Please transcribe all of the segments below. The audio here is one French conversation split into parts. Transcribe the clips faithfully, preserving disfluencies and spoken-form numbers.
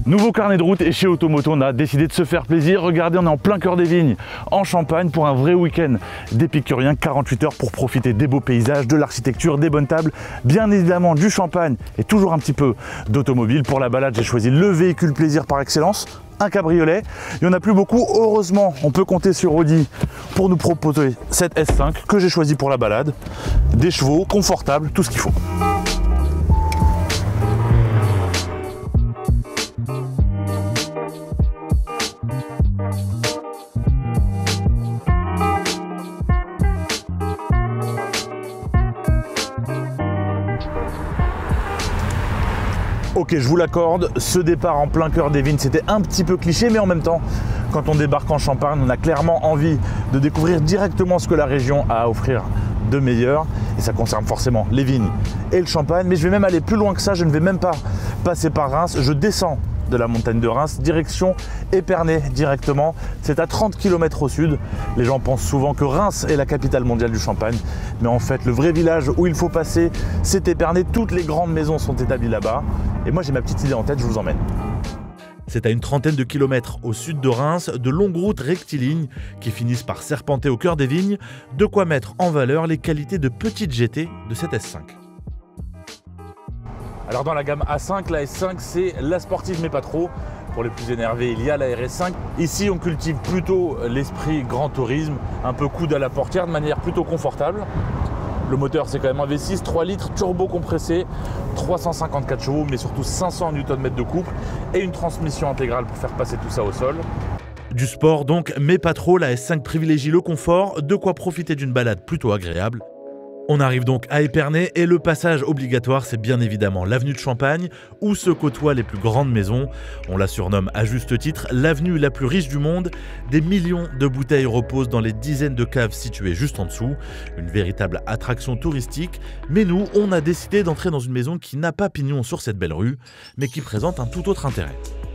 Nouveau carnet de route et chez Automoto, on a décidé de se faire plaisir. Regardez, on est en plein cœur des vignes, en Champagne, pour un vrai week-end d'épicurien, quarante-huit heures pour profiter des beaux paysages, de l'architecture, des bonnes tables, bien évidemment du champagne et toujours un petit peu d'automobile. Pour la balade, j'ai choisi le véhicule plaisir par excellence, un cabriolet. Il n'y en a plus beaucoup, heureusement, on peut compter sur Audi pour nous proposer cette S cinq que j'ai choisi pour la balade. Des chevaux, confortables, tout ce qu'il faut. Ok, je vous l'accorde, ce départ en plein cœur des vignes, c'était un petit peu cliché, mais en même temps, quand on débarque en Champagne, on a clairement envie de découvrir directement ce que la région a à offrir de meilleur. Et ça concerne forcément les vignes et le champagne. Mais je vais même aller plus loin que ça, je ne vais même pas passer par Reims, je descends de la montagne de Reims, direction Épernay directement. C'est à trente kilomètres au sud. Les gens pensent souvent que Reims est la capitale mondiale du champagne. Mais en fait, le vrai village où il faut passer, c'est Épernay. Toutes les grandes maisons sont établies là-bas. Et moi, j'ai ma petite idée en tête, je vous emmène. C'est à une trentaine de kilomètres au sud de Reims, de longues routes rectilignes qui finissent par serpenter au cœur des vignes, de quoi mettre en valeur les qualités de petite G T de cette S cinq. Alors dans la gamme A cinq, la S cinq c'est la sportive mais pas trop. Pour les plus énervés, il y a la R S cinq. Ici on cultive plutôt l'esprit grand tourisme, un peu coude à la portière de manière plutôt confortable. Le moteur c'est quand même un V six, trois litres, turbo compressé, trois cent cinquante-quatre chevaux mais surtout cinq cents newton mètres de couple et une transmission intégrale pour faire passer tout ça au sol. Du sport donc, mais pas trop, la S cinq privilégie le confort, de quoi profiter d'une balade plutôt agréable. On arrive donc à Épernay et le passage obligatoire, c'est bien évidemment l'avenue de Champagne où se côtoient les plus grandes maisons. On la surnomme à juste titre l'avenue la plus riche du monde. Des millions de bouteilles reposent dans les dizaines de caves situées juste en dessous. Une véritable attraction touristique. Mais nous, on a décidé d'entrer dans une maison qui n'a pas pignon sur cette belle rue, mais qui présente un tout autre intérêt.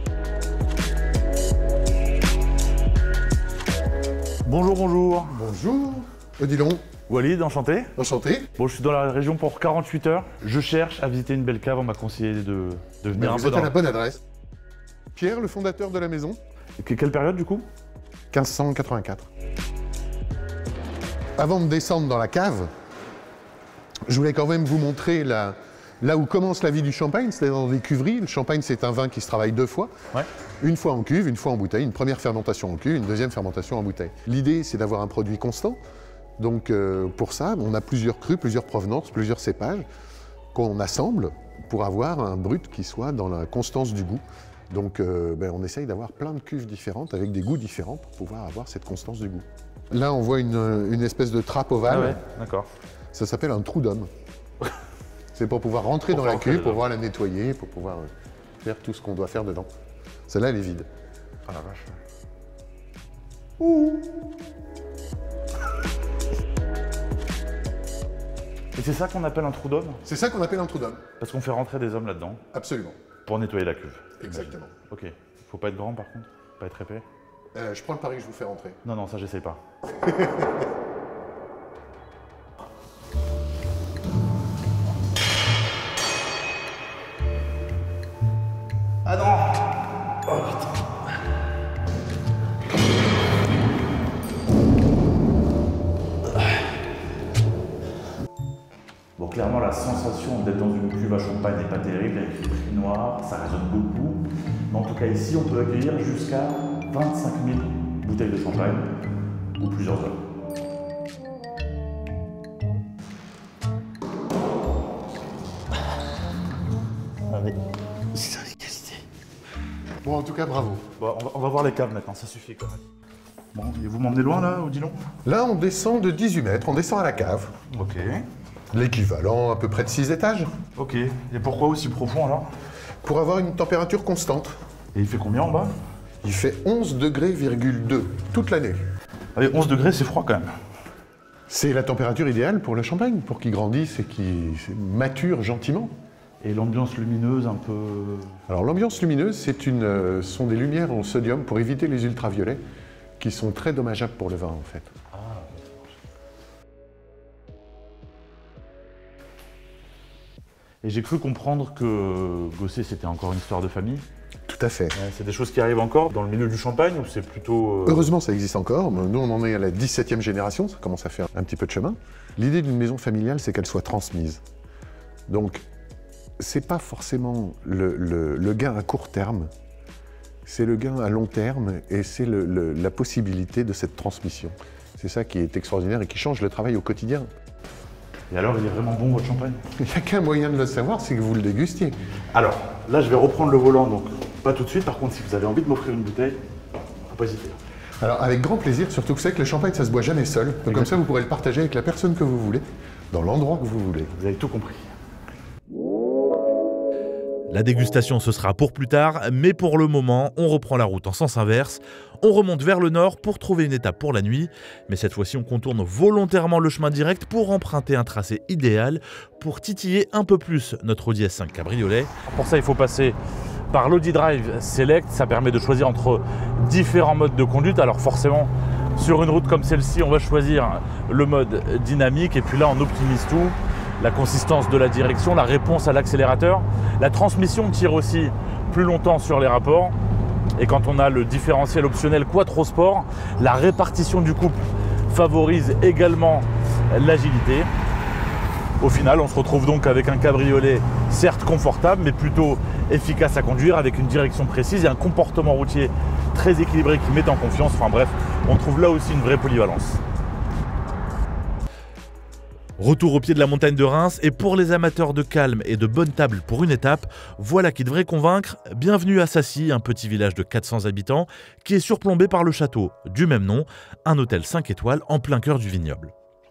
Bonjour, bonjour. Bonjour, Odilon. Walid, enchanté. Enchanté. Bon, je suis dans la région pour quarante-huit heures. Je cherche à visiter une belle cave. On m'a conseillé de, de venir Mais un vous peu êtes dans... à la bonne adresse. Pierre, le fondateur de la maison. Que- Quelle période du coup? quinze cent quatre-vingt-quatre. Avant de descendre dans la cave, je voulais quand même vous montrer la, là où commence la vie du champagne, c'est-à-dire dans des cuveries. Le champagne, c'est un vin qui se travaille deux fois. Ouais. Une fois en cuve, une fois en bouteille. Une première fermentation en cuve, une deuxième fermentation en bouteille. L'idée, c'est d'avoir un produit constant. Donc euh, pour ça, on a plusieurs crus, plusieurs provenances, plusieurs cépages qu'on assemble pour avoir un brut qui soit dans la constance du goût. Donc euh, ben, on essaye d'avoir plein de cuves différentes avec des goûts différents pour pouvoir avoir cette constance du goût. Là, on voit une, une espèce de trappe ovale. Ah ouais, d'accord. Ça s'appelle un trou d'homme. C'est pour pouvoir rentrer Pour dans la rentrer cuve, dedans. pour pouvoir la nettoyer, pour pouvoir euh, faire tout ce qu'on doit faire dedans. Celle-là, elle est vide. Ah la vache. Ouh. Et c'est ça qu'on appelle un trou d'homme? C'est ça qu'on appelle un trou d'homme. Parce qu'on fait rentrer des hommes là-dedans Absolument. pour nettoyer la cuve. Exactement. Ok. Faut pas être grand par contre? Pas être épais? Euh, je prends le pari que je vous fais rentrer. Non, non, ça j'essaye pas. Ah non! Oh putain! Bon, clairement, la sensation d'être dans une cuve à champagne n'est pas terrible, avec les prix noirs, ça résonne beaucoup. Mais en tout cas, ici, on peut accueillir jusqu'à vingt-cinq mille bouteilles de champagne, ou plusieurs heures. Ah mais, c'est une qualité. Bon, en tout cas, bravo. Bon, on va, on va voir les caves maintenant, ça suffit quand même. Bon, et vous m'emmenez loin là, Odilon? Là, on descend de dix-huit mètres, on descend à la cave. Ok. L'équivalent à peu près de six étages. Ok. Et pourquoi aussi profond alors? Pour avoir une température constante. Et il fait combien en bas? Il fait onze degrés virgule deux toute l'année. Ah oui, onze degrés, c'est froid quand même. C'est la température idéale pour le champagne, pour qu'il grandisse et qu'il mature gentiment. Et l'ambiance lumineuse un peu... Alors l'ambiance lumineuse, c'est une, euh, sont des lumières en sodium pour éviter les ultraviolets, qui sont très dommageables pour le vin en fait. Ah, et j'ai cru comprendre que Gosset, c'était encore une histoire de famille. Tout à fait. Ouais, c'est des choses qui arrivent encore dans le milieu du champagne ou c'est plutôt... Euh... Heureusement, ça existe encore. Nous, on en est à la dix-septième génération, ça commence à faire un petit peu de chemin. L'idée d'une maison familiale, c'est qu'elle soit transmise. Donc, c'est pas forcément le, le, le gain à court terme, c'est le gain à long terme et c'est le, le, la possibilité de cette transmission. C'est ça qui est extraordinaire et qui change le travail au quotidien. Et alors, il est vraiment bon votre champagne? Il n'y a qu'un moyen de le savoir, c'est que vous le dégustiez. Alors, là, je vais reprendre le volant, donc pas tout de suite. Par contre, si vous avez envie de m'offrir une bouteille, faut pas hésiter. Alors, avec grand plaisir, surtout que vous savez que le champagne, ça se boit jamais seul. Donc, exactement. Comme ça, vous pourrez le partager avec la personne que vous voulez, dans l'endroit que vous voulez. Vous avez tout compris. La dégustation, ce sera pour plus tard, mais pour le moment, on reprend la route en sens inverse. On remonte vers le nord pour trouver une étape pour la nuit, mais cette fois-ci, on contourne volontairement le chemin direct pour emprunter un tracé idéal pour titiller un peu plus notre Audi S cinq Cabriolet. Pour ça, il faut passer par l'Audi Drive Select. Ça permet de choisir entre différents modes de conduite. Alors forcément, sur une route comme celle-ci, on va choisir le mode dynamique et puis là, on optimise tout. La consistance de la direction, la réponse à l'accélérateur. La transmission tire aussi plus longtemps sur les rapports. Et quand on a le différentiel optionnel Quattro Sport, la répartition du couple favorise également l'agilité. Au final, on se retrouve donc avec un cabriolet certes confortable, mais plutôt efficace à conduire, avec une direction précise et un comportement routier très équilibré qui met en confiance. Enfin bref, on trouve là aussi une vraie polyvalence. Retour au pied de la montagne de Reims, et pour les amateurs de calme et de bonne table pour une étape, voilà qui devrait convaincre. Bienvenue à Sassy, un petit village de quatre cents habitants qui est surplombé par le château du même nom, un hôtel cinq étoiles en plein cœur du vignoble.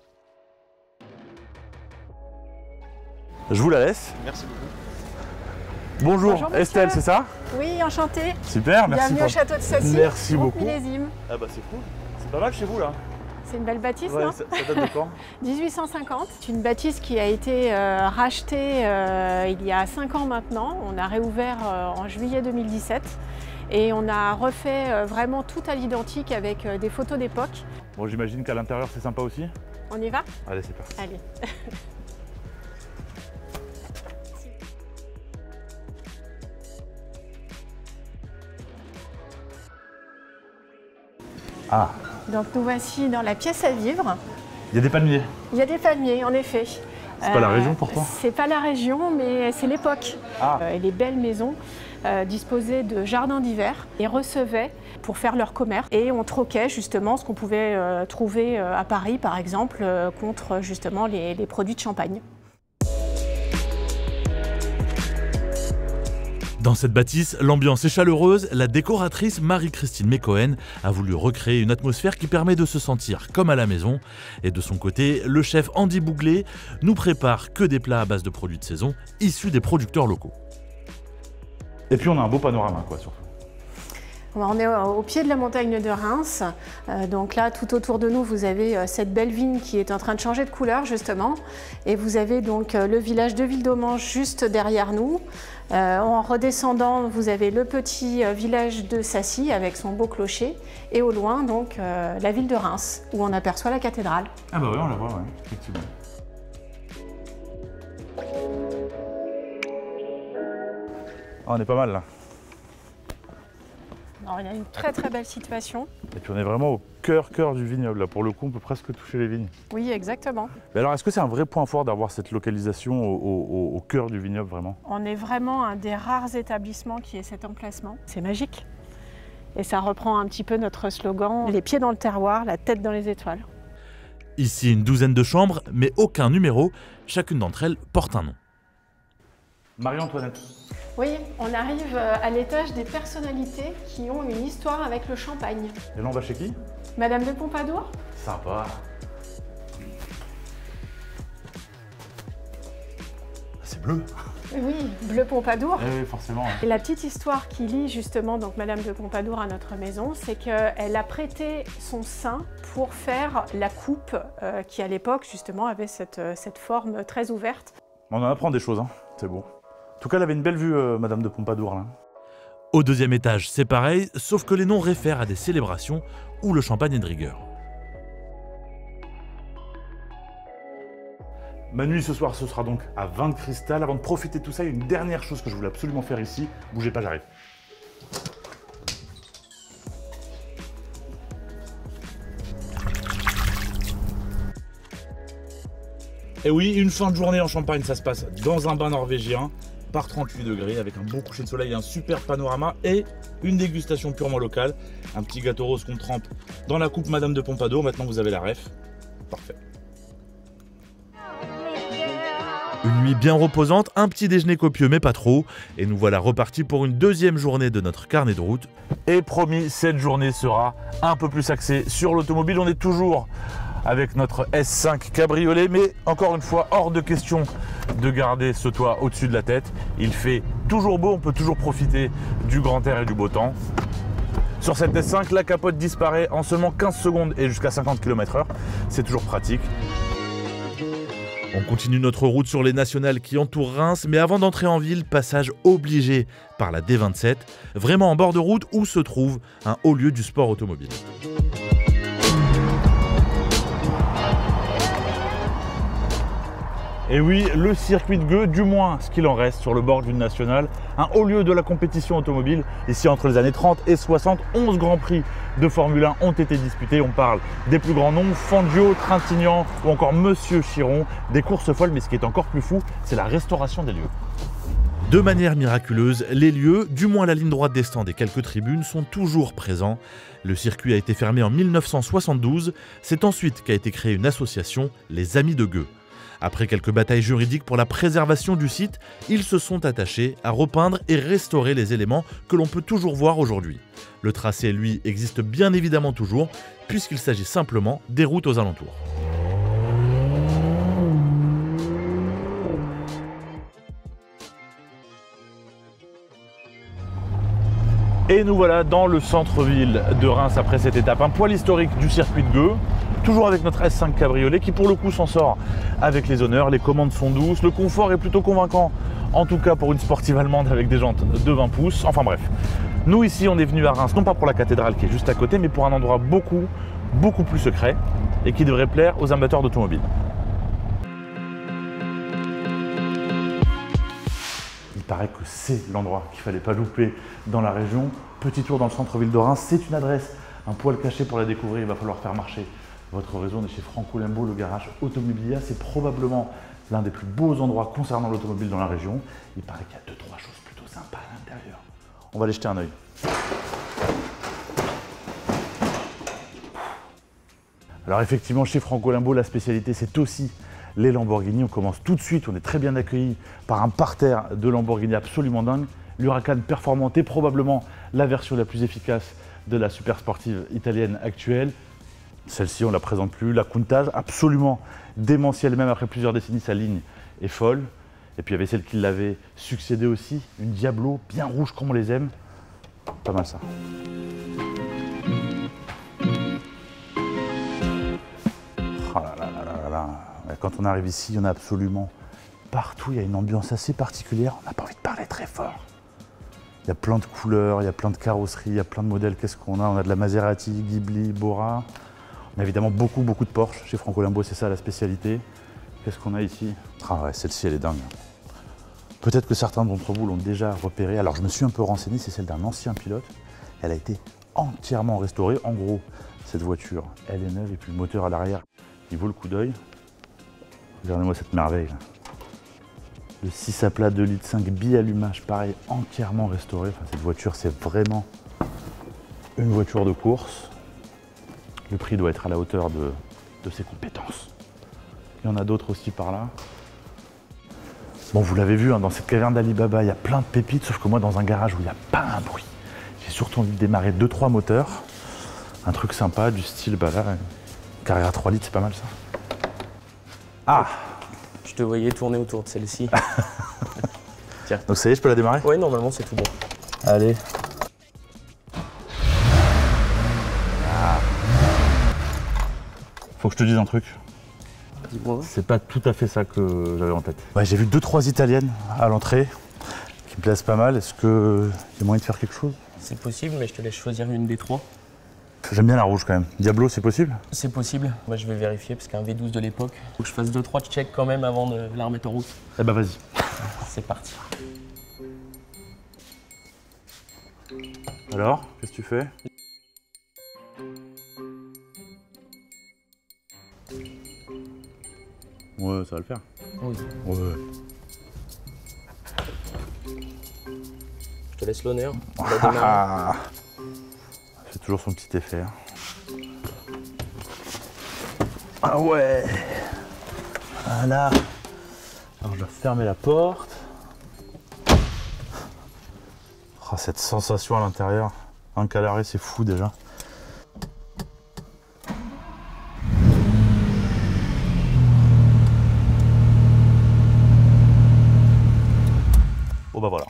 Je vous la laisse. Merci beaucoup. Bonjour, Bonjour Estelle, c'est ça? Oui, enchantée. Super, merci. Bienvenue pour... au château de Sassy. Merci groupe beaucoup. Millésime. Ah bah c'est cool. C'est pas mal chez vous là. C'est une belle bâtisse, Ouais, non? ça, ça date de quand? dix-huit cent cinquante. C'est une bâtisse qui a été euh, rachetée euh, il y a cinq ans maintenant. On a réouvert euh, en juillet deux mille dix-sept et on a refait euh, vraiment tout à l'identique avec euh, des photos d'époque. Bon, j'imagine qu'à l'intérieur c'est sympa aussi. On y va? Allez, c'est parti. Allez. Ah, Donc nous voici dans la pièce à vivre. il y a des palmiers. Il y a des palmiers, en effet. C'est pas la région pourtant? C'est pas la région, mais c'est l'époque. Ah. Euh, et les belles maisons euh, disposaient de jardins d'hiver et recevaient pour faire leur commerce. Et on troquait justement ce qu'on pouvait euh, trouver euh, à Paris, par exemple, euh, contre justement les, les produits de champagne. Dans cette bâtisse, l'ambiance est chaleureuse. La décoratrice Marie-Christine Mécohen a voulu recréer une atmosphère qui permet de se sentir comme à la maison. Et de son côté, le chef Andy Bouglet nous prépare que des plats à base de produits de saison issus des producteurs locaux. Et puis on a un beau panorama quoi surtout. On est au pied de la montagne de Reims, euh, donc là tout autour de nous vous avez euh, cette belle vigne qui est en train de changer de couleur justement, et vous avez donc euh, le village de Villedommange juste derrière nous. Euh, en redescendant vous avez le petit euh, village de Sassy avec son beau clocher, et au loin donc euh, la ville de Reims où on aperçoit la cathédrale. Ah bah oui on la voit, ouais, effectivement. Ah, on est pas mal là. Alors, il y a une très très belle situation. Et puis on est vraiment au cœur cœur du vignoble là. Pour le coup on peut presque toucher les vignes. Oui exactement. Mais alors est-ce que c'est un vrai point fort d'avoir cette localisation au, au, au cœur du vignoble vraiment? On est vraiment un des rares établissements qui ait cet emplacement. C'est magique. Et ça reprend un petit peu notre slogan, les pieds dans le terroir, la tête dans les étoiles. Ici, une douzaine de chambres, mais aucun numéro. Chacune d'entre elles porte un nom. Marie-Antoinette. Oui, on arrive à l'étage des personnalités qui ont une histoire avec le champagne. Et là on va chez qui? Madame de Pompadour? Sympa. C'est bleu. Oui, Bleu Pompadour. Eh oui, forcément. Et la petite histoire qui lie justement donc Madame de Pompadour à notre maison, c'est qu'elle a prêté son sein pour faire la coupe euh, qui à l'époque justement avait cette, cette forme très ouverte. On en apprend des choses, hein. C'est beau. En tout cas, elle avait une belle vue, euh, Madame de Pompadour, là. Au deuxième étage, c'est pareil, sauf que les noms réfèrent à des célébrations où le champagne est de rigueur. Ma nuit ce soir, ce sera donc à vingt de cristal. Avant de profiter de tout ça, il y a une dernière chose que je voulais absolument faire ici. Bougez pas, j'arrive. Et oui, une fin de journée en Champagne, ça se passe dans un bain norvégien par trente-huit degrés avec un beau coucher de soleil, un super panorama et une dégustation purement locale. Un petit gâteau rose qu'on trempe dans la coupe Madame de Pompadour. Maintenant, vous avez la ref. Parfait. Une nuit bien reposante, un petit déjeuner copieux mais pas trop. Et nous voilà repartis pour une deuxième journée de notre carnet de route. Et promis, cette journée sera un peu plus axée sur l'automobile. On est toujours avec notre S cinq cabriolet, mais encore une fois, hors de question de garder ce toit au-dessus de la tête. Il fait toujours beau, on peut toujours profiter du grand air et du beau temps. Sur cette S cinq, la capote disparaît en seulement quinze secondes et jusqu'à cinquante kilomètres heure. C'est toujours pratique. On continue notre route sur les nationales qui entourent Reims, mais avant d'entrer en ville, passage obligé par la D vingt-sept, vraiment en bord de route où se trouve un haut lieu du sport automobile. Et oui, le circuit de Gueux, du moins ce qu'il en reste sur le bord d'une nationale, un haut lieu de la compétition automobile. Ici, entre les années trente et soixante, onze grands prix de Formule un ont été disputés. On parle des plus grands noms, Fangio, Trintignant ou encore Monsieur Chiron, des courses folles. Mais ce qui est encore plus fou, c'est la restauration des lieux. De manière miraculeuse, les lieux, du moins la ligne droite des stands et quelques tribunes, sont toujours présents. Le circuit a été fermé en mille neuf cent soixante-douze. C'est ensuite qu'a été créée une association, les Amis de Gueux. Après quelques batailles juridiques pour la préservation du site, ils se sont attachés à repeindre et restaurer les éléments que l'on peut toujours voir aujourd'hui. Le tracé, lui, existe bien évidemment toujours, puisqu'il s'agit simplement des routes aux alentours. Et nous voilà dans le centre-ville de Reims après cette étape. Un poil historique du circuit de Gueux, toujours avec notre S cinq cabriolet qui pour le coup s'en sort avec les honneurs. Les commandes sont douces, le confort est plutôt convaincant, en tout cas pour une sportive allemande avec des jantes de vingt pouces. Enfin bref, nous ici on est venu à Reims, non pas pour la cathédrale qui est juste à côté, mais pour un endroit beaucoup, beaucoup plus secret et qui devrait plaire aux amateurs d'automobile. Il paraît que c'est l'endroit qu'il ne fallait pas louper dans la région. Petit tour dans le centre-ville de Reims, c'est une adresse un poil caché. Pour la découvrir, il va falloir faire marcher votre réseau. On est chez Franco Lembo, le garage Automobilia. C'est probablement l'un des plus beaux endroits concernant l'automobile dans la région. Il paraît qu'il y a deux, trois choses plutôt sympas à l'intérieur. On va aller jeter un œil. Alors effectivement, chez Franco Lembo, la spécialité, c'est aussi les Lamborghini. On commence tout de suite, on est très bien accueillis par un parterre de Lamborghini absolument dingue. L'Huracan Performante est probablement la version la plus efficace de la super sportive italienne actuelle. Celle-ci, on ne la présente plus. La Countach, absolument démentielle, même après plusieurs décennies, sa ligne est folle. Et puis il y avait celle qui l'avait succédé aussi, une Diablo, bien rouge comme on les aime. Pas mal ça. Oh là là là là là. Quand on arrive ici, il y en a absolument partout. Il y a une ambiance assez particulière. On n'a pas envie de parler très fort. Il y a plein de couleurs, il y a plein de carrosseries, il y a plein de modèles. Qu'est-ce qu'on a? On a de la Maserati, Ghibli, Bora. On a évidemment beaucoup, beaucoup de Porsche. Chez Franco Lembo, c'est ça la spécialité. Qu'est-ce qu'on a ici? Ah ouais, celle-ci, elle est dingue. Peut-être que certains d'entre vous l'ont déjà repérée. Alors, je me suis un peu renseigné, c'est celle d'un ancien pilote. Elle a été entièrement restaurée. En gros, cette voiture, elle est neuve et puis le moteur à l'arrière, il vaut le coup d'œil. Regardez-moi cette merveille. Là. Le six à plat deux litres cinq bi-allumage, pareil, entièrement restauré. Enfin, cette voiture, c'est vraiment une voiture de course. Le prix doit être à la hauteur de, de ses compétences. Il y en a d'autres aussi par là. Bon, vous l'avez vu, hein, dans cette caverne d'Alibaba, il y a plein de pépites, sauf que moi, dans un garage où il n'y a pas un bruit, j'ai surtout envie de démarrer deux trois moteurs. Un truc sympa, du style, bah là, Carrera trois litres, c'est pas mal ça. Ah! Je te voyais tourner autour de celle-ci. Tiens. Donc ça y est, je peux la démarrer? Oui, normalement, c'est tout bon. Allez. Ah. Faut que je te dise un truc. Dis-moi. C'est pas tout à fait ça que j'avais en tête. Ouais, j'ai vu deux trois italiennes à l'entrée qui me plaisent pas mal. Est-ce qu'il y a moyen de faire quelque chose? C'est possible, mais je te laisse choisir une des trois. J'aime bien la rouge quand même. Diablo, c'est possible? C'est possible. Moi, je vais vérifier parce qu'un V douze de l'époque, faut que je fasse deux trois checks quand même avant de la remettre en route. Eh ben vas-y. C'est parti. Alors, qu'est-ce que tu fais? Ouais, ça va le faire. Oui. Ouais. Je te laisse l'honneur. Ah, ça fait toujours son petit effet. Hein. Ah ouais. Voilà. Alors je dois fermer la porte. Oh, cette sensation à l'intérieur. Un calaré, c'est fou déjà. Bon bah voilà.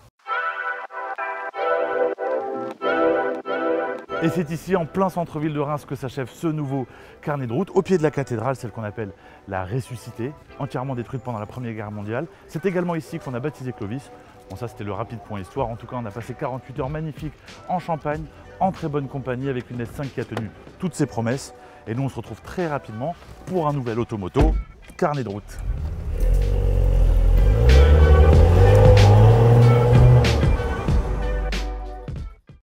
Et c'est ici, en plein centre-ville de Reims, que s'achève ce nouveau carnet de route, au pied de la cathédrale, celle qu'on appelle la Ressuscité, entièrement détruite pendant la Première Guerre mondiale. C'est également ici qu'on a baptisé Clovis. Bon, ça c'était le rapide point histoire. En tout cas, on a passé quarante-huit heures magnifiques en Champagne, en très bonne compagnie, avec une S cinq qui a tenu toutes ses promesses. Et nous, on se retrouve très rapidement pour un nouvel Automoto carnet de route.